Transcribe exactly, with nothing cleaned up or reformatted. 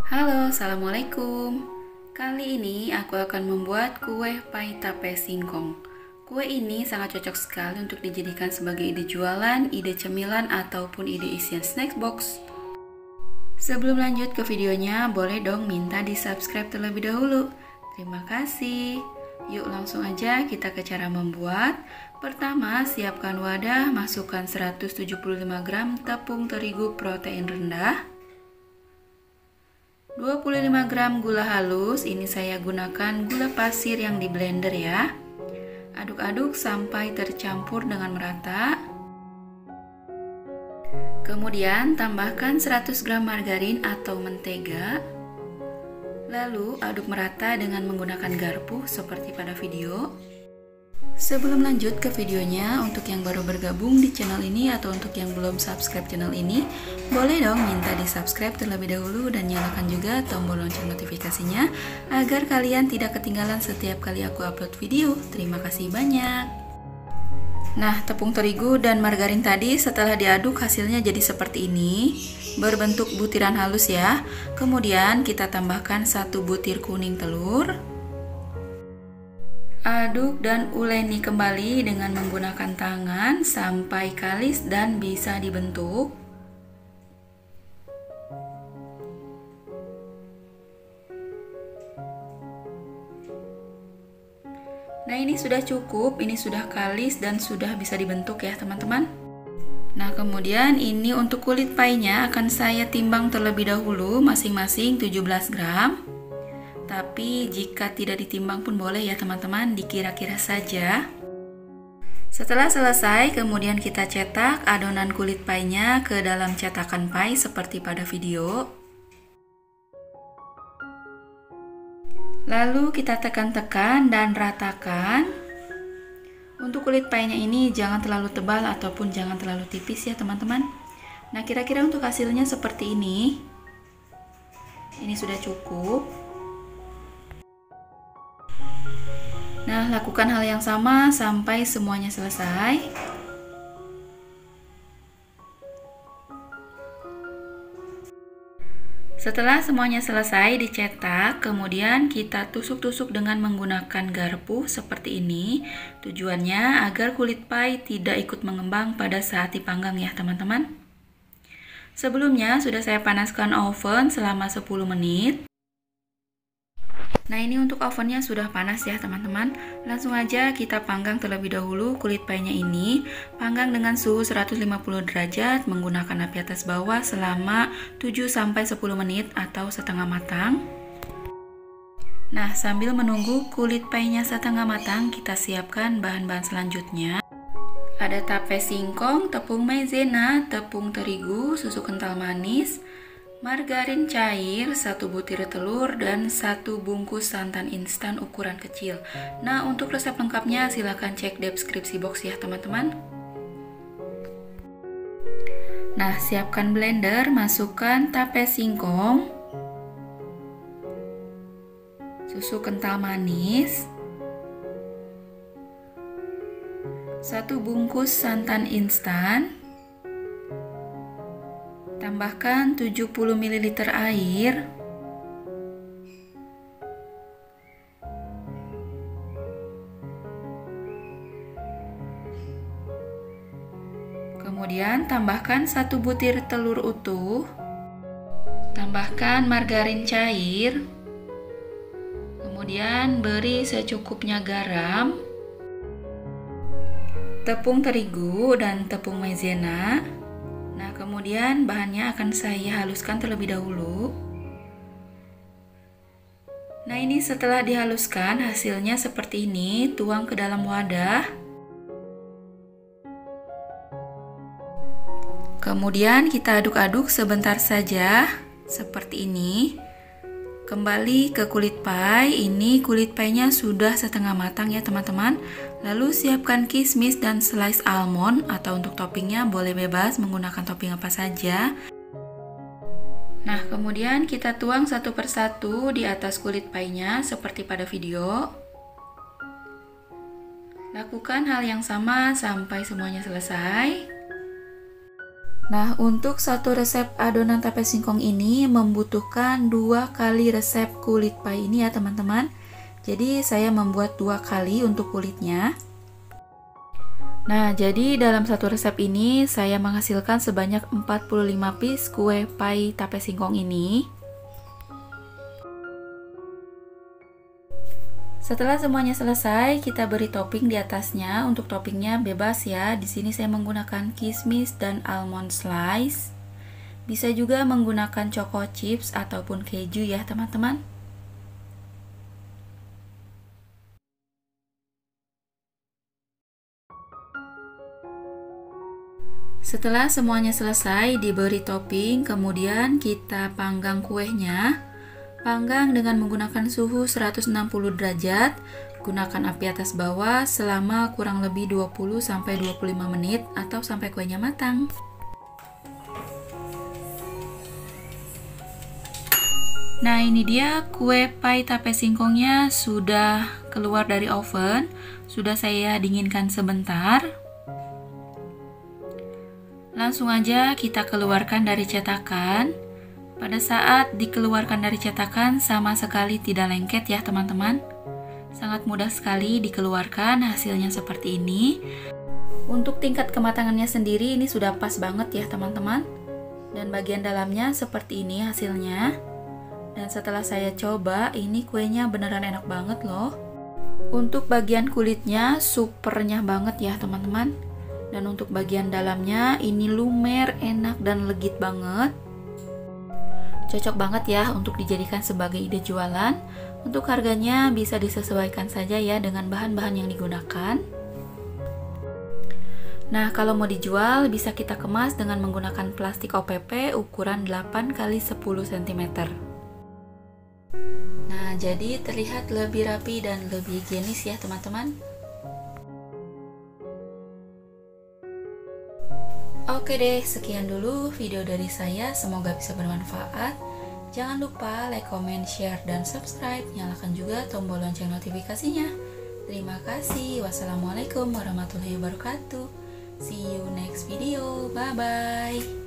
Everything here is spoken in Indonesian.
Halo, Assalamualaikum. Kali ini aku akan membuat kue pai tape singkong. Kue ini sangat cocok sekali untuk dijadikan sebagai ide jualan, ide cemilan, ataupun ide isian snack box. Sebelum lanjut ke videonya, boleh dong minta di subscribe terlebih dahulu. Terima kasih. Yuk langsung aja kita ke cara membuat. Pertama, siapkan wadah, masukkan seratus tujuh puluh lima gram tepung terigu protein rendah, dua puluh lima gram gula halus, ini saya gunakan gula pasir yang di blender ya. Aduk-aduk sampai tercampur dengan merata. Kemudian tambahkan seratus gram margarin atau mentega. Lalu aduk merata dengan menggunakan garpu seperti pada video. Sebelum lanjut ke videonya, untuk yang baru bergabung di channel ini atau untuk yang belum subscribe channel ini, boleh dong minta di subscribe terlebih dahulu dan nyalakan juga tombol lonceng notifikasinya agar kalian tidak ketinggalan setiap kali aku upload video. Terima kasih banyak. Nah, tepung terigu dan margarin tadi setelah diaduk hasilnya jadi seperti ini, berbentuk butiran halus ya. Kemudian kita tambahkan satu butir kuning telur. Aduk dan uleni kembali dengan menggunakan tangan sampai kalis dan bisa dibentuk. Nah, ini sudah cukup, ini sudah kalis dan sudah bisa dibentuk ya teman-teman. Nah, kemudian ini untuk kulit painya akan saya timbang terlebih dahulu masing-masing tujuh belas gram. Tapi jika tidak ditimbang pun boleh ya teman-teman, dikira-kira saja. Setelah selesai, kemudian kita cetak adonan kulit painya ke dalam cetakan pai seperti pada video. Lalu kita tekan-tekan dan ratakan. Untuk kulit painya ini jangan terlalu tebal ataupun jangan terlalu tipis ya teman-teman. Nah, kira-kira untuk hasilnya seperti ini. Ini sudah cukup. Nah, lakukan hal yang sama sampai semuanya selesai. Setelah semuanya selesai dicetak, kemudian kita tusuk-tusuk dengan menggunakan garpu seperti ini. Tujuannya agar kulit pai tidak ikut mengembang pada saat dipanggang ya teman-teman. Sebelumnya sudah saya panaskan oven selama sepuluh menit. Nah, ini untuk ovennya sudah panas ya teman-teman. Langsung aja kita panggang terlebih dahulu kulit painya ini. Panggang dengan suhu seratus lima puluh derajat menggunakan api atas bawah selama tujuh sampai sepuluh menit atau setengah matang. Nah, sambil menunggu kulit painya setengah matang, kita siapkan bahan-bahan selanjutnya. Ada tape singkong, tepung maizena, tepung terigu, susu kental manis, margarin cair, satu butir telur, dan satu bungkus santan instan ukuran kecil. Nah, untuk resep lengkapnya silahkan cek deskripsi box ya teman-teman. Nah, siapkan blender, masukkan tape singkong, susu kental manis, satu bungkus santan instan, tambahkan tujuh puluh mililiter air, kemudian tambahkan satu butir telur utuh, tambahkan margarin cair, kemudian beri secukupnya garam, tepung terigu dan tepung maizena. Nah, kemudian bahannya akan saya haluskan terlebih dahulu. Nah, ini setelah dihaluskan hasilnya seperti ini, tuang ke dalam wadah. Kemudian kita aduk-aduk sebentar saja seperti ini. Kembali ke kulit pai, ini kulit painya sudah setengah matang ya teman-teman. Lalu siapkan kismis dan slice almond, atau untuk toppingnya boleh bebas menggunakan topping apa saja. Nah, kemudian kita tuang satu persatu di atas kulit painya seperti pada video. Lakukan hal yang sama sampai semuanya selesai. Nah, untuk satu resep adonan tape singkong ini membutuhkan dua kali resep kulit pie ini ya teman-teman. Jadi saya membuat dua kali untuk kulitnya. Nah, jadi dalam satu resep ini saya menghasilkan sebanyak empat puluh lima piece kue pie tape singkong ini. Setelah semuanya selesai, kita beri topping di atasnya. Untuk toppingnya bebas ya. Di sini saya menggunakan kismis dan almond slice. Bisa juga menggunakan choco chips ataupun keju ya, teman-teman. Setelah semuanya selesai diberi topping, kemudian kita panggang kuenya. Panggang dengan menggunakan suhu seratus enam puluh derajat. Gunakan api atas bawah selama kurang lebih dua puluh sampai dua puluh lima menit atau sampai kuenya matang. Nah, ini dia kue pie tape singkongnya sudah keluar dari oven. Sudah saya dinginkan sebentar. Langsung aja kita keluarkan dari cetakan. Pada saat dikeluarkan dari cetakan sama sekali tidak lengket ya teman-teman. Sangat mudah sekali dikeluarkan, hasilnya seperti ini. Untuk tingkat kematangannya sendiri ini sudah pas banget ya teman-teman. Dan bagian dalamnya seperti ini hasilnya. Dan setelah saya coba, ini kuenya beneran enak banget loh. Untuk bagian kulitnya supernya banget ya teman-teman. Dan untuk bagian dalamnya ini lumer, enak dan legit banget. Cocok banget ya untuk dijadikan sebagai ide jualan. Untuk harganya bisa disesuaikan saja ya dengan bahan-bahan yang digunakan. Nah, kalau mau dijual bisa kita kemas dengan menggunakan plastik O P P ukuran delapan kali sepuluh sentimeter. Nah, jadi terlihat lebih rapi dan lebih higienis ya teman-teman. Oke deh, sekian dulu video dari saya, semoga bisa bermanfaat. Jangan lupa like, comment, share, dan subscribe. Nyalakan juga tombol lonceng notifikasinya. Terima kasih. Wassalamualaikum warahmatullahi wabarakatuh. See you next video. Bye-bye.